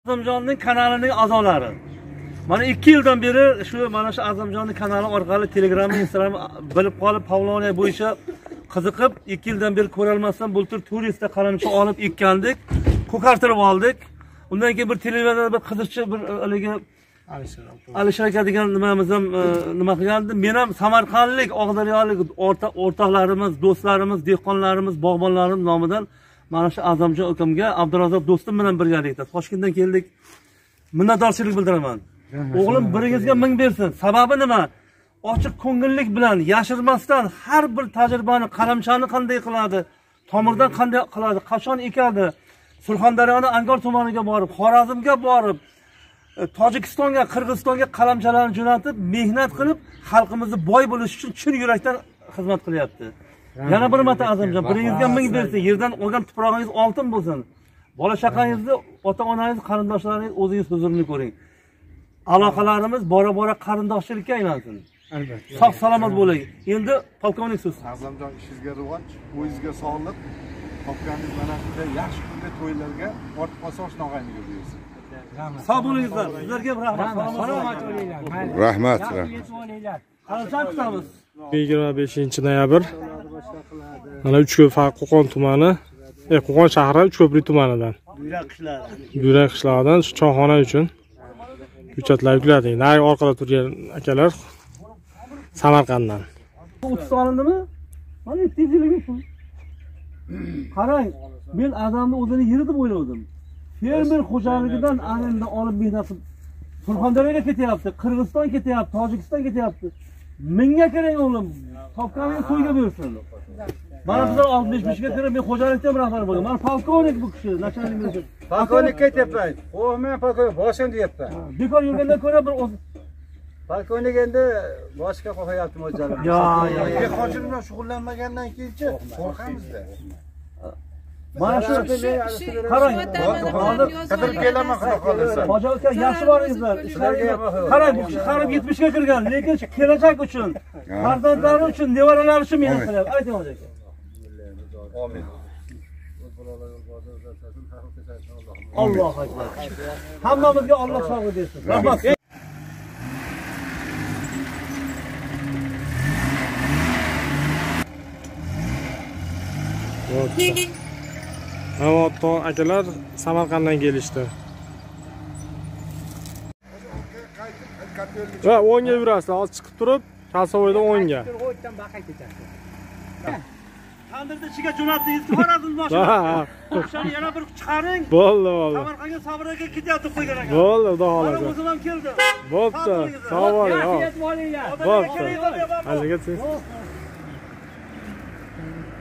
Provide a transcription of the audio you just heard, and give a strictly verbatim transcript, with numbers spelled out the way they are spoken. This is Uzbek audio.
Azamjonning kanalining a'zolari. Mana ikki yildan beri shu mana shu Azamjonning kanali orqali Telegram, Instagram bilib qolib, Pavloniya bo'yicha qiziqib, ikki yildan beri ko'ra olmasdan bultur turistda qaramchi olib ekkandik, ko'kartirib oldik. Undan keyin bir televizorda bir qiziqchi bir haligi Alisher aka degan nimamiz ham nima qilgandi. Men ham Samarqandlik, Og'daryolik o'rtoqlarimiz, do'stlarimiz, dehqonlarimiz, bog'bonlarimiz nomidan mana shu Azamjon akamga, Abdurazzoq do'stim bilan birgalikda Toshkentdan keldik. Minnatdorchilik bildiraman. O'g'lim biringizga ming bersin. Sababi nima? Ochiq ko'ngillik bilan, yashirmasdan har bir tajribani, qaramchani qanday qiladi, tomirdan qanday qiladi, qachon ekadi, Surxondaryoning Angor tumaniga borib, Xorazmga borib, Tojikistonga, Qirg'izistonga qalamchalarni jo'natib, mehnat qilib, xalqimizni boy bo'lish uchun chin yurakdan xizmat qilyapti. Yana bir marta Azamjon, biringizga ming bersin, yerdan olgan tuprog'ingiz oltin bo'lsin. Bola chaqangizni, ota-onangiz, qarindoshlaringiz o'zingiz huzurini ko'ring. Aloqalarimiz bora-bora qarindoshchilikka aylansin. Albatta. Sog' salomat bo'ling. Endi polkovnik so'z. Azamjon, ishingizga rivoj, o'zingizga sog'lik. Topganingiz mana shunday yaxshi kunda to'ylarga ortib qo'ysangiz nog'ayniga buyursin. Sog' bo'linglar. Sizlarga rahmat. Salomat bo'linglar. Rahmat. Qancha kutamiz? yigirma beshinchi noyabr. Mana Uchko'p Qo'qon tumani, e Qo'qon shahri Uchko'prik tumanidan. Buyrak qishlari. Buyrak qishlog'idan choyxona uchun hujjatlar yukladik. Nari orqada turgan akalar Samarqanddan. o'ttiz olindimi? Mana tezligi shu. Qarang, men Azamni o'zini yeri deb o'yladim. Fermer xo'jaligidan anenda olib mehnat qilib Surxondaryoga ketyapti, Qirg'iziston ketyapti, Tojikiston ketyapti. Menga kerak o'g'lim, topganingiz to'yga bersin. Mana bizlar oltmish beshga kirib men xo'jalikda ham rahbar bo'ldim. Men polkovnik bu kishi, nachalnik. Polkovnik ketyapman. O men polkovnik boshim deyapman. Bekor yurgandan ko'ra bir o'z polkovnik endi boshqa qo'yapti mo'ljali. Yo, yo, yo. Hojir bilan shug'ullanmagandan keyinchi qo'rqamizda. Mana shu qarang, hozir qidirib kelaman xudo qoldirsa. Hoji aka yaxshi boringizlar. Ishlarga qarang, bu kishi qarib yetmishga kirgan, lekin kelajak uchun, farzandlari uchun, nevaralari uchun mehnat qilyapti. Ayting hoji aka. Amin. Allohu akbar. Hammamizga Alloh sog'lik bersin. Rahmat. Avotto akalar Samarqanddan kelishdi. Va o'ngga yurasizlar, hozir chiqib turib, Kalsovoyda o'ngga. Tandirda ichiga jo'natdingiz, Xorazm boshqa. O'shani yana bir chiqaring. Bo'ldi, bo'ldi. Samarqandga Sabraga ketyapti qo'ygan ekan. Bo'ldi, xudo xolasa. O'zim ham keldim. Bo'pti. Sog' bo'ling. Bo'pti. Haligacha